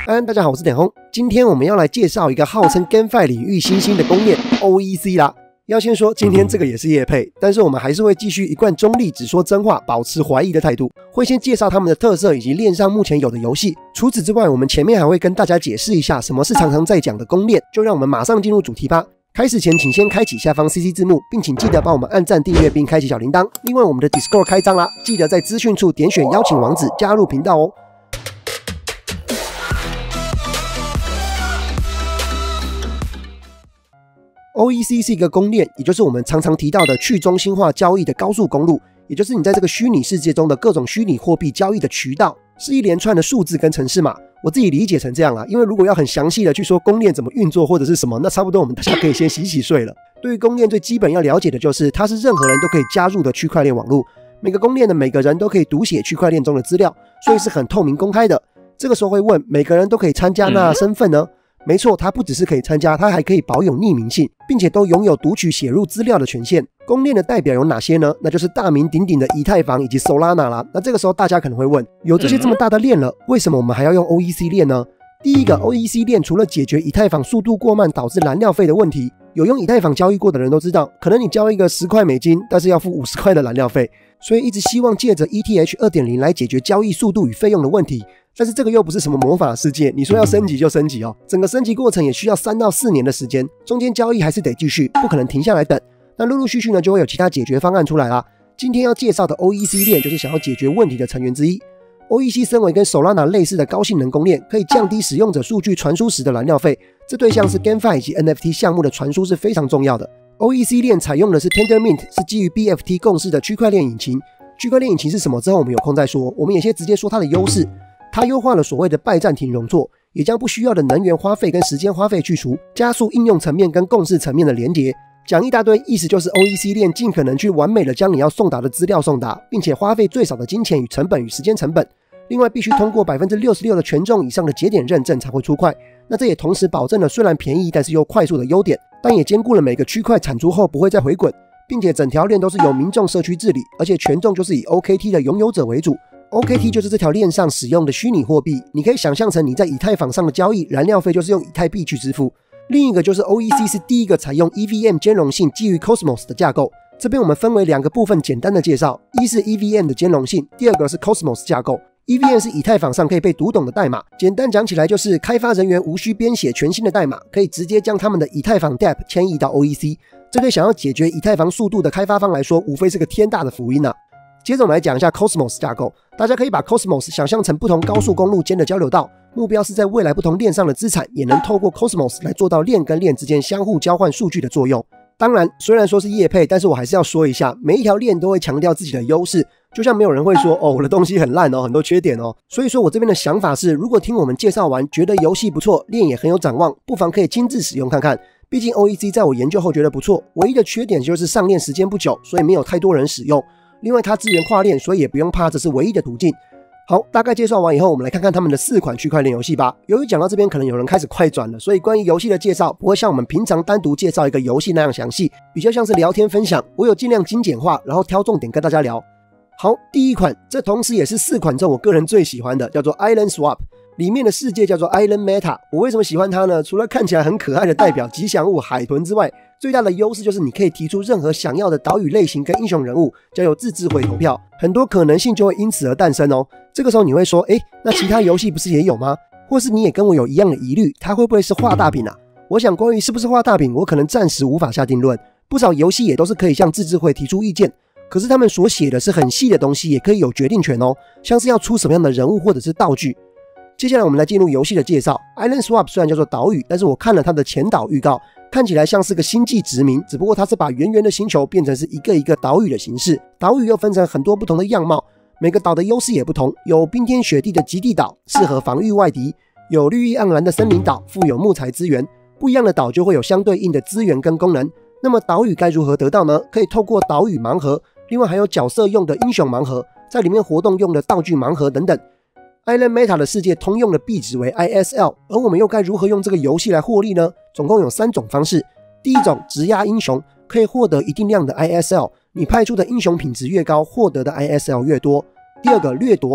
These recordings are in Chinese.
大家好，我是点红。今天我们要来介绍一个号称 GameFi 领域新兴的公链 OEC 啦。要先说，今天这个也是业配，但是我们还是会继续一贯中立，只说真话，保持怀疑的态度。会先介绍他们的特色以及链上目前有的游戏。除此之外，我们前面还会跟大家解释一下什么是常常在讲的公链。就让我们马上进入主题吧。开始前，请先开启下方 CC 字幕，并请记得帮我们按赞、订阅并开启小铃铛。另外，我们的 Discord 开张啦，记得在资讯处点选邀请网址加入频道哦。OEC 是一个公链，也就是我们常常提到的去中心化交易的高速公路，也就是你在这个虚拟世界中的各种虚拟货币交易的渠道，是一连串的数字跟程式码。我自己理解成这样啦，因为如果要很详细的去说公链怎么运作或者是什么，那差不多我们大家可以先洗洗睡了。对于公链最基本要了解的就是，它是任何人都可以加入的区块链网络，每个公链的每个人都可以读写区块链中的资料，所以是很透明公开的。这个时候会问，每个人都可以参加那身份呢？没错，它不只是可以参加，它还可以保有匿名性，并且都拥有读取写入资料的权限。公链的代表有哪些呢？那就是大名鼎鼎的以太坊以及 Solana 啦。那这个时候大家可能会问，有这些这么大的链了，为什么我们还要用 OEC 链呢？第一个 ，OEC 链除了解决以太坊速度过慢导致燃料费的问题，有用以太坊交易过的人都知道，可能你交一个10块美金，但是要付50块的燃料费，所以一直希望借着 ETH 2.0 来解决交易速度与费用的问题。但是这个又不是什么魔法世界，你说要升级就升级哦，整个升级过程也需要3到4年的时间，中间交易还是得继续，不可能停下来等。那陆陆续续呢，就会有其他解决方案出来啦。今天要介绍的 OEC 链就是想要解决问题的成员之一。OEC 身为跟 Solana 类似的高性能公链，可以降低使用者数据传输时的燃料费，这对像是 GameFi 以及 NFT 项目的传输是非常重要的。OEC 链采用的是 Tendermint， 是基于 BFT 共识的区块链引擎。区块链引擎是什么？之后我们有空再说，我们也先直接说它的优势。它优化了所谓的拜占庭容错，也将不需要的能源花费跟时间花费去除，加速应用层面跟共识层面的连结。讲一大堆，意思就是 OEC 链尽可能去完美的将你要送达的资料送达，并且花费最少的金钱与成本与时间成本。另外，必须通过 66% 的权重以上的节点认证才会出块。那这也同时保证了虽然便宜但是又快速的优点，但也兼顾了每个区块产出后不会再回滚，并且整条链都是由民众社区治理，而且权重就是以 OKT 的拥有者为主。OKT 就是这条链上使用的虚拟货币，你可以想象成你在以太坊上的交易，燃料费就是用以太币去支付。另一个就是 OEC 是第一个采用 EVM 兼容性基于 Cosmos 的架构。这边我们分为2个部分简单的介绍，一是 EVM 的兼容性，第二个是 Cosmos 架构。EVM 是以太坊上可以被读懂的代码，简单讲起来就是开发人员无需编写全新的代码，可以直接将他们的以太坊 dApp 迁移到 OEC。这对想要解决以太坊速度的开发方来说，无非是个天大的福音啊。接着我们来讲一下 Cosmos 架构，大家可以把 Cosmos 想象成不同高速公路间的交流道，目标是在未来不同链上的资产也能透过 Cosmos 来做到链跟链之间相互交换数据的作用。当然，虽然说是业配，但是我还是要说一下，每一条链都会强调自己的优势，就像没有人会说我的东西很烂很多缺点所以说我这边的想法是，如果听我们介绍完觉得游戏不错，链也很有展望，不妨可以亲自使用看看。毕竟 OEC 在我研究后觉得不错，唯一的缺点就是上链时间不久，所以没有太多人使用。另外它支援跨链，所以也不用怕这是唯一的途径。好，大概介绍完以后，我们来看看他们的4款区块链游戏吧。由于讲到这边可能有人开始快转了，所以关于游戏的介绍不会像我们平常单独介绍一个游戏那样详细，比较像是聊天分享，我有尽量精简化，然后挑重点跟大家聊。好，第一款，这同时也是4款中我个人最喜欢的，叫做 Island Swap， 里面的世界叫做 Island Meta。 我为什么喜欢它呢？除了看起来很可爱的代表吉祥物海豚之外，最大的优势就是你可以提出任何想要的岛屿类型跟英雄人物，交由自治会投票，很多可能性就会因此而诞生这个时候你会说，那其他游戏不是也有吗？或是你也跟我有一样的疑虑，它会不会是画大饼啊？我想关于是不是画大饼，我可能暂时无法下定论。不少游戏也都是可以向自治会提出意见，可是他们所写的是很细的东西，也可以有决定权像是要出什么样的人物或者是道具。接下来我们来进入游戏的介绍。 Island Swap 虽然叫做岛屿，但是我看了它的前导预告，看起来像是个星际殖民，只不过它是把圆圆的星球变成是一个一个岛屿的形式。岛屿又分成很多不同的样貌，每个岛的优势也不同，有冰天雪地的极地岛，适合防御外敌，有绿意盎然的森林岛，富有木材资源。不一样的岛就会有相对应的资源跟功能。那么岛屿该如何得到呢？可以透过岛屿盲盒，另外还有角色用的英雄盲盒，在里面活动用的道具盲盒等等。Island Meta 的世界通用的币值为 ISL， 而我们又该如何用这个游戏来获利呢？总共有3种方式。第一种，质押英雄，可以获得一定量的 ISL， 你派出的英雄品质越高，获得的 ISL 越多。第二个，掠夺，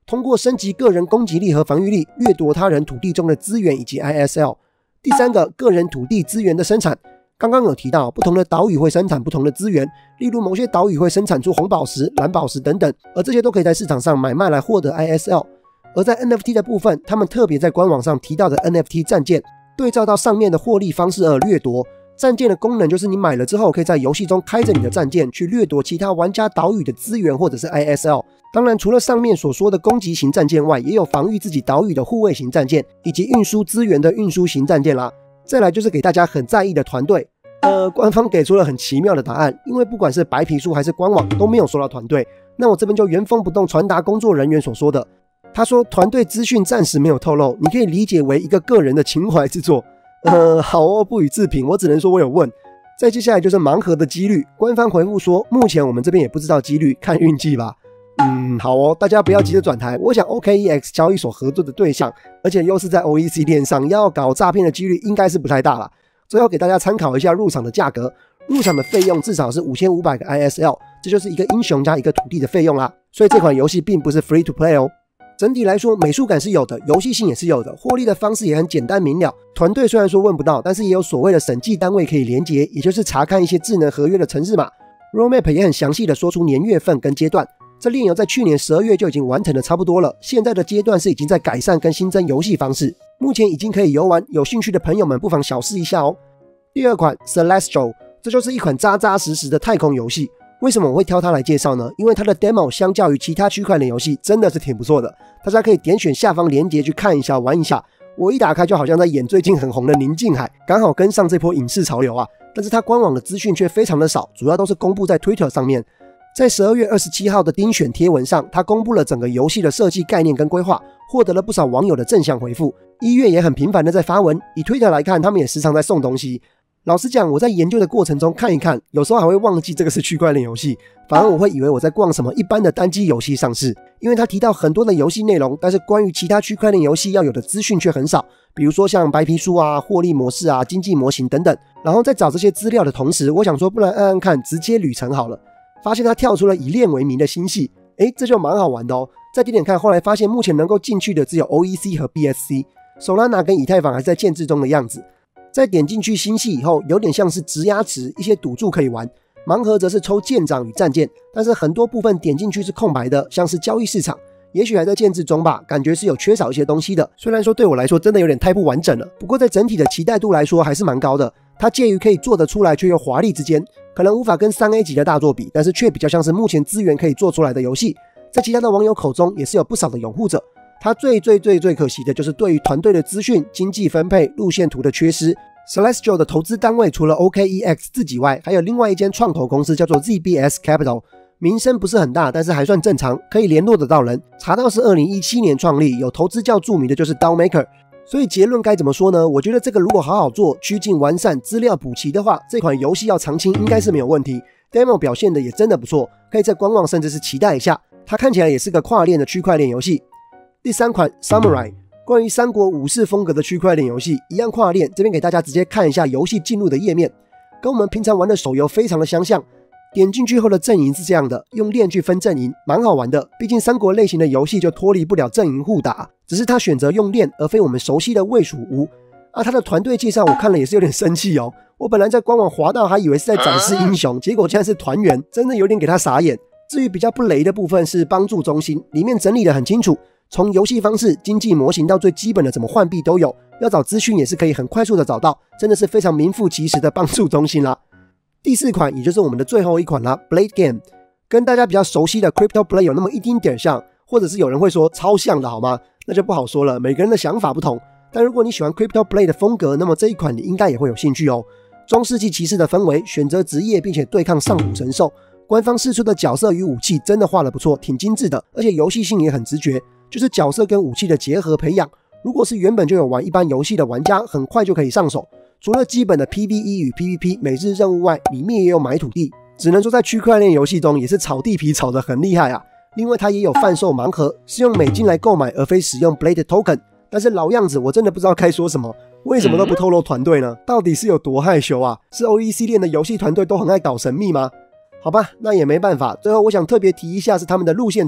通过升级个人攻击力和防御力，掠夺他人土地中的资源以及 ISL。第三个，个人土地资源的生产。刚刚有提到，不同的岛屿会生产不同的资源，例如某些岛屿会生产出红宝石、蓝宝石等等，而这些都可以在市场上买卖来获得 ISL。而在 NFT 的部分，他们特别在官网上提到的 NFT 战舰，对照到上面的获利方式而掠夺。战舰的功能就是你买了之后，可以在游戏中开着你的战舰去掠夺其他玩家岛屿的资源或者是 ISL。当然，除了上面所说的攻击型战舰外，也有防御自己岛屿的护卫型战舰，以及运输资源的运输型战舰啦。再来就是给大家很在意的团队，官方给出了很奇妙的答案，因为不管是白皮书还是官网都没有说到团队。那我这边就原封不动传达工作人员所说的，他说团队资讯暂时没有透露，你可以理解为一个个人的情怀之作。好哦，不予置评，我只能说我有问。再接下来就是盲盒的几率，官方回复说，目前我们这边也不知道几率，看运气吧。好哦，大家不要急着转台。我想 OKEX 交易所合作的对象，而且又是在 OEC 链上，要搞诈骗的几率应该是不太大了。最后给大家参考一下入场的价格，入场的费用至少是5500个 ISL， 这就是一个英雄加一个土地的费用啦。所以这款游戏并不是 free to play 哦。整体来说，美术感是有的，游戏性也是有的，获利的方式也很简单明了。团队虽然说问不到，但是也有所谓的审计单位可以连结，也就是查看一些智能合约的程式码。Roadmap 也很详细的说出年月份跟阶段。这炼油在去年12月就已经完成的差不多了，现在的阶段是已经在改善跟新增游戏方式，目前已经可以游玩，有兴趣的朋友们不妨小试一下哦。第二款 Celestial， 这就是一款扎扎实实的太空游戏。为什么我会挑它来介绍呢？因为它的 demo 相较于其他区块链游戏真的是挺不错的，大家可以点选下方连结去看一下玩一下。我一打开就好像在演最近很红的宁静海，刚好跟上这波影视潮流啊。但是它官网的资讯却非常的少，主要都是公布在 Twitter 上面。在12月27号的丁选贴文上，他公布了整个游戏的设计概念跟规划，获得了不少网友的正向回复。1月也很频繁的在发文，以 Twitter 来看，他们也时常在送东西。老实讲，我在研究的过程中看一看，有时候还会忘记这个是区块链游戏，反而我会以为我在逛什么一般的单机游戏上市，因为他提到很多的游戏内容，但是关于其他区块链游戏要有的资讯却很少，比如说像白皮书啊、获利模式啊、经济模型等等。然后在找这些资料的同时，我想说不然按按看直接旅程好了，发现他跳出了以链为名的新系，这就蛮好玩的哦。再点点看，后来发现目前能够进去的只有 OEC 和 BSC，Solana 跟以太坊还在建制中的样子。再点进去新系以后，有点像是质押池，一些赌注可以玩。盲盒则是抽舰长与战舰，但是很多部分点进去是空白的，像是交易市场，也许还在建制中吧，感觉是有缺少一些东西的。虽然说对我来说真的有点太不完整了，不过在整体的期待度来说还是蛮高的。它介于可以做得出来却又华丽之间，可能无法跟 3A 级的大作比，但是却比较像是目前资源可以做出来的游戏。在其他的网友口中也是有不少的拥护者。它最可惜的就是对于团队的资讯、经济分配、路线图的缺失。Celestial 的投资单位除了 OKEX 自己外，还有另外一间创投公司叫做 ZBS Capital， 名声不是很大，但是还算正常，可以联络得到人。查到是2017年创立，有投资较著名的就是 DAOmaker。所以结论该怎么说呢？我觉得这个如果好好做，趋近完善，资料补齐的话，这款游戏要长青应该是没有问题。Demo 表现的也真的不错，可以在官网甚至是期待一下。它看起来也是个跨链的区块链游戏。第三款 Samurai， 关于三国武士风格的区块链游戏，一样跨链，这边给大家直接看一下游戏进入的页面，跟我们平常玩的手游非常的相像。点进去后的阵营是这样的，用链去分阵营，蛮好玩的。毕竟三国类型的游戏就脱离不了阵营互打，只是他选择用链，而非我们熟悉的魏蜀吴。他的团队介绍我看了也是有点生气哦。我本来在官网滑到还以为是在展示英雄，结果竟然是团员，真的有点给他傻眼。至于比较不雷的部分是帮助中心，里面整理得很清楚，从游戏方式、经济模型到最基本的怎么换币都有，要找资讯也是可以很快速的找到，真的是非常名副其实的帮助中心啦。第四款也就是我们的最后一款啦 ，Blade Game， 跟大家比较熟悉的 Crypto Blade 有那么一丁点像，或者是有人会说超像的好吗？那就不好说了，每个人的想法不同。但如果你喜欢 Crypto Blade 的风格，那么这一款你应该也会有兴趣哦。中世纪骑士的氛围，选择职业并且对抗上古神兽，官方释出的角色与武器真的画得不错，挺精致的，而且游戏性也很直觉，就是角色跟武器的结合培养。如果是原本就有玩一般游戏的玩家，很快就可以上手。除了基本的 PVE 与 PVP 每日任务外，里面也有买土地，只能说在区块链游戏中也是炒地皮炒得很厉害啊。另外它也有贩售盲盒，是用美金来购买而非使用 Blade Token。但是老样子，我真的不知道该说什么，为什么都不透露团队呢？到底是有多害羞啊？是 OEC 链的游戏团队都很爱搞神秘吗？好吧，那也没办法。最后我想特别提一下是他们的路线图，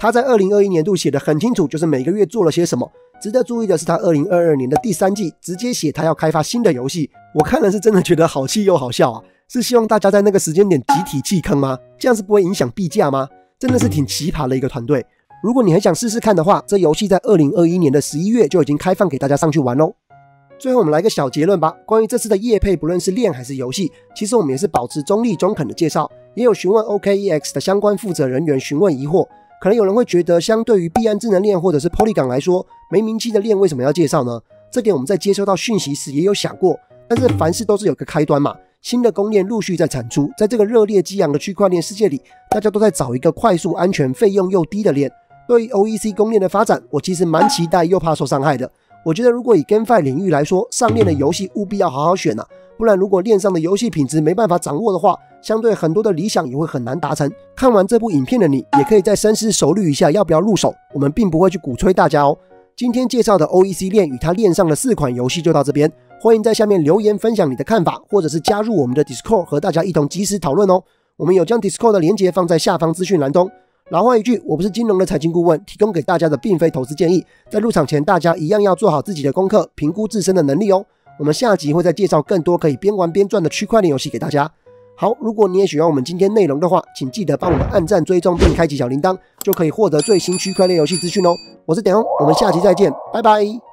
他在2021年度写得很清楚，就是每个月做了些什么。值得注意的是，他2022年的第3季直接写他要开发新的游戏，我看了是真的觉得好气又好笑啊！是希望大家在那个时间点集体弃坑吗？这样是不会影响币价吗？真的是挺奇葩的一个团队。如果你很想试试看的话，这游戏在2021年的11月就已经开放给大家上去玩咯。最后我们来个小结论吧，关于这次的业配，不论是链还是游戏，其实我们也是保持中立中肯的介绍，也有询问 OKEX 的相关负责人员询问疑惑。可能有人会觉得，相对于币安智能链或者是 Polygon 来说，没名气的链为什么要介绍呢？这点我们在接收到讯息时也有想过，但是凡事都是有个开端嘛。新的公链陆续在产出，在这个热烈激昂的区块链世界里，大家都在找一个快速、安全、费用又低的链。对于 OEC 公链的发展，我其实蛮期待又怕受伤害的。我觉得如果以 GameFi 领域来说，上链的游戏务必要好好选啊，不然如果链上的游戏品质没办法掌握的话，相对很多的理想也会很难达成。看完这部影片的你，也可以再深思熟虑一下要不要入手，我们并不会去鼓吹大家哦。今天介绍的 OEC 链与它链上的4款游戏就到这边，欢迎在下面留言分享你的看法，或者是加入我们的 Discord 和大家一同即时讨论哦。我们有将 Discord 的连结放在下方资讯栏中。老话一句，我不是金融的财经顾问，提供给大家的并非投资建议。在入场前，大家一样要做好自己的功课，评估自身的能力哦。我们下集会再介绍更多可以边玩边赚的区块链游戏给大家。好，如果你也喜欢我们今天内容的话，请记得帮我们按赞、追踪并开启小铃铛，就可以获得最新区块链游戏资讯哦。我是点红，我们下期再见，拜拜。